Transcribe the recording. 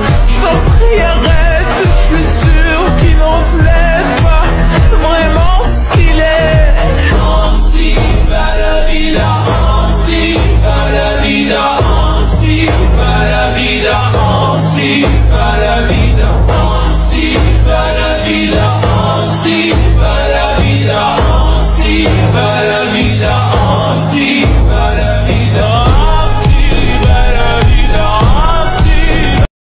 Je t'en prie arrête, je suis sûr qu'il n'enflète pas vraiment ce qu'il est. Ainsi va la vida, ainsi va la vida, ainsi va la vida, ainsi va la vida, ainsi va la vida, ainsi va la vida, ainsi va la vida, ainsi va la vida.